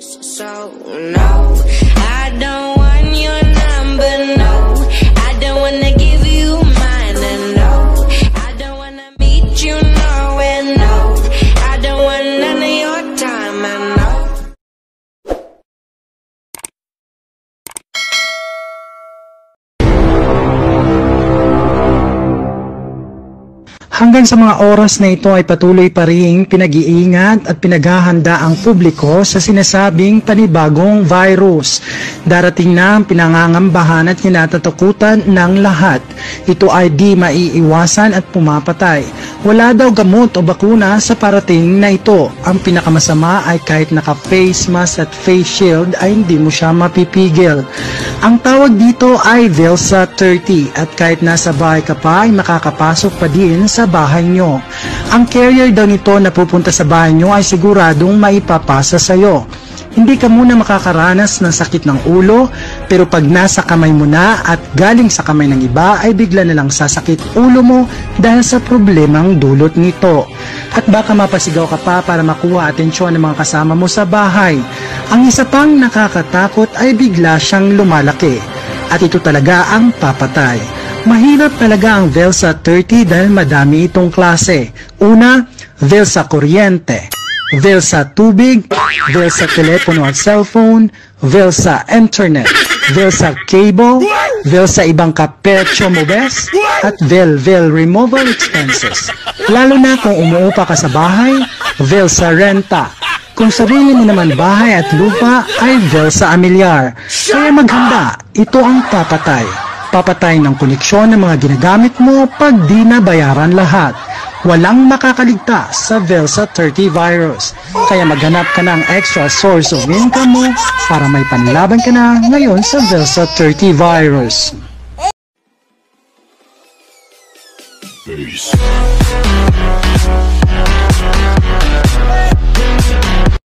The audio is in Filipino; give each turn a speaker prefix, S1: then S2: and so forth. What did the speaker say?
S1: So no, I don't want your number, no. I don't wanna give you mine, and no, I don't wanna meet you nowhere, no. I don't want none of your time, and no.
S2: Hanggang sa mga oras na ito ay patuloy pa ring pinag-iingat at pinaghahanda ang publiko sa sinasabing panibagong virus. Darating na ang pinangangambahan at kinatatakutan ng lahat. Ito ay di maiiwasan at pumapatay. Wala daw gamot o bakuna sa parating na ito. Ang pinakamasama ay kahit naka-face mask at face shield ay hindi mo siya mapipigil. Ang tawag dito ay Velsa 30 at kahit nasa bahay ka pa ay makakapasok pa din sa bahay nyo. Ang carrier daw nito na pupunta sa bahay nyo ay siguradong maipapasa sa'yo. Hindi ka muna makakaranas ng sakit ng ulo, pero pag nasa kamay mo na at galing sa kamay ng iba ay bigla na lang sasakit ulo mo dahil sa problemang dulot nito. At baka mapasigaw ka pa para makuha atensyon ng mga kasama mo sa bahay. Ang isa pang nakakatakot ay bigla siyang lumalaki. At ito talaga ang papatay. Mahirap talaga ang Velsa 30 dahil madami itong klase. Una, Velsa kuryente, Velsa tubig, Velsa telepono at cellphone, Velsa internet, Velsa cable, Velsa ibang kapetyo mobes, at Vel removal expenses. Lalo na kung umuupa ka sa bahay, Velsa renta. Kung sarili mo naman bahay at lupa ay Velsa amilyar. Kaya maghanda, ito ang papatay. Papatay ng koneksyon ng mga ginagamit mo pag di nabayaran lahat. Walang makakaligtas sa Velsa 30 virus. Kaya maghanap ka ng extra source of income mo para may panlaban ka na ngayon sa Velsa 30 virus.
S3: Peace.